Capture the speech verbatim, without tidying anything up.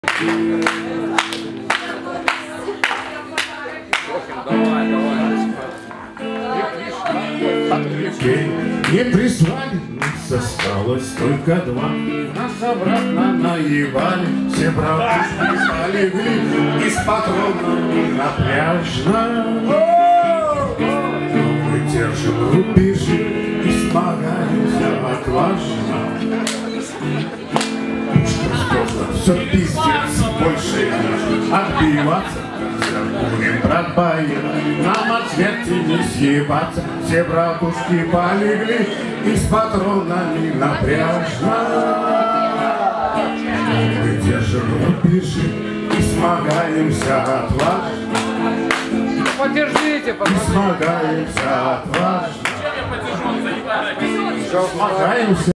Не прислали, осталось только два. Нас обратно наебали, все братушки полегли, и с патронами на пляжно. Мы держим рубежи и смогаемся отважно. Все пиздец, больше отбиваться. Будем, брат, боец, нам от смерти не съебаться. Все братушки полегли и с патронами напряжно. Мы держим рубежи и смогаемся отважно. Подержите, и смогаемся отважно. Смогаемся.